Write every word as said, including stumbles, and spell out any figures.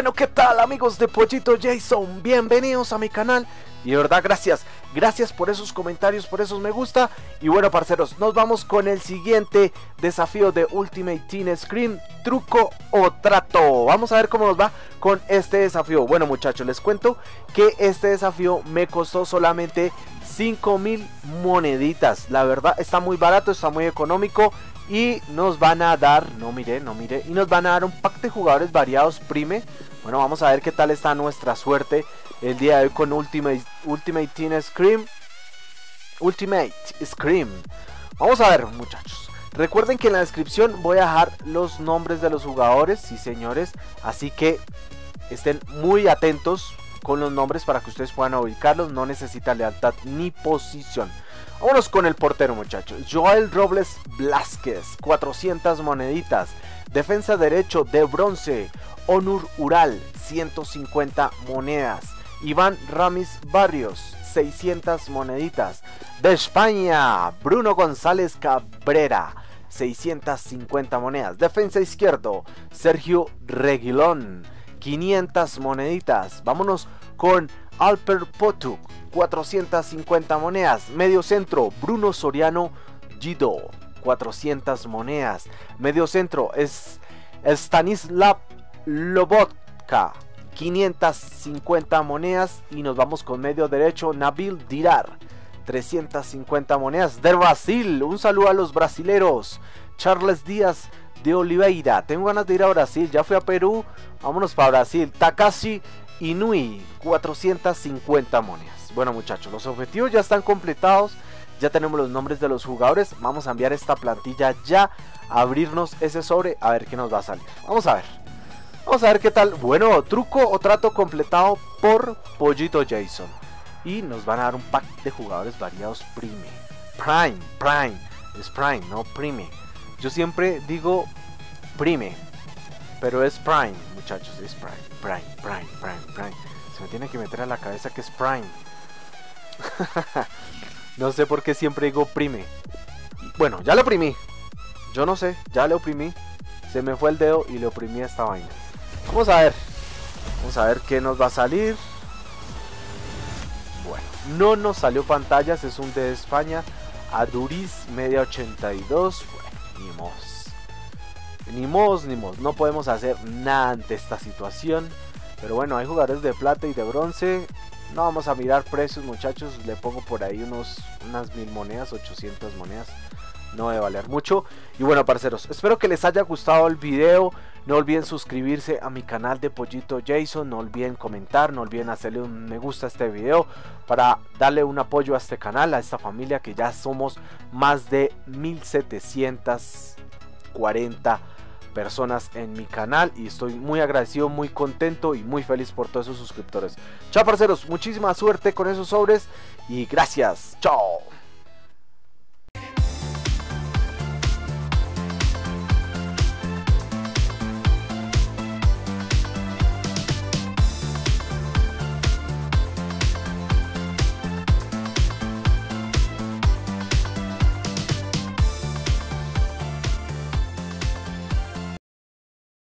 Bueno, ¿qué tal amigos de Pollito Jason? Bienvenidos a mi canal. Y de verdad, gracias, gracias por esos comentarios, por esos me gusta. Y bueno, parceros, nos vamos con el siguiente desafío de Ultimate Team Scream, truco o trato. Vamos a ver cómo nos va con este desafío. Bueno muchachos, les cuento que este desafío me costó solamente cinco mil moneditas. La verdad está muy barato, está muy económico. Y nos van a dar, no mire, no mire, y nos van a dar un pack de jugadores variados Prime. Bueno, vamos a ver qué tal está nuestra suerte el día de hoy con Ultimate, Ultimate Team Scream. Ultimate Scream. Vamos a ver muchachos. Recuerden que en la descripción voy a dejar los nombres de los jugadores, sí señores. Así que estén muy atentos con los nombres para que ustedes puedan ubicarlos. No necesita lealtad ni posición. Vámonos con el portero muchachos. Joel Robles Blázquez, cuatrocientas moneditas. Defensa derecho de bronce, Onur Ural, ciento cincuenta monedas. Iván Ramis Barrios, seiscientas moneditas. De España, Bruno González Cabrera, seiscientas cincuenta monedas. Defensa izquierdo, Sergio Reguilón, quinientas moneditas. Vámonos con Alper Potuk, cuatrocientas cincuenta monedas. Medio centro, Bruno Soriano Gido, cuatrocientas monedas. Medio centro es Stanislav Lobotka, quinientas cincuenta monedas. Y nos vamos con medio derecho, Nabil Dirar, trescientas cincuenta monedas. De Brasil, un saludo a los brasileros, Charles Díaz de Oliveira. Tengo ganas de ir a Brasil, ya fui a Perú, vámonos para Brasil. Takashi Inui, cuatrocientas cincuenta monedas. Bueno muchachos, los objetivos ya están completados. Ya tenemos los nombres de los jugadores. Vamos a enviar esta plantilla ya, a abrirnos ese sobre, a ver qué nos va a salir. Vamos a ver, vamos a ver qué tal. Bueno, truco o trato completado por Pollito Jason. Y nos van a dar un pack de jugadores variados Prime. Prime, Prime, es Prime, no Prime. Yo siempre digo Prime, pero es Prime muchachos, es Prime, Prime, Prime, Prime, Prime. Se me tiene que meter a la cabeza que es Prime. No sé por qué siempre digo Prime. Bueno, ya lo oprimí. Yo no sé, ya lo oprimí. Se me fue el dedo y le oprimí a esta vaina. Vamos a ver. Vamos a ver qué nos va a salir. Bueno, no nos salió pantallas. Es un de España. Aduriz, media ochenta y dos. Bueno, ni mos. Ni mos, ni mos. No podemos hacer nada ante esta situación. Pero bueno, hay jugadores de plata y de bronce. No vamos a mirar precios muchachos, le pongo por ahí unos unas mil monedas, ochocientas monedas, no debe valer mucho. Y bueno parceros, espero que les haya gustado el video. No olviden suscribirse a mi canal de Pollito Jason, no olviden comentar, no olviden hacerle un me gusta a este video para darle un apoyo a este canal, a esta familia que ya somos más de mil setecientas cuarenta personas en mi canal y estoy muy agradecido, muy contento y muy feliz por todos esos suscriptores. Chao parceros, muchísima suerte con esos sobres y gracias, chao.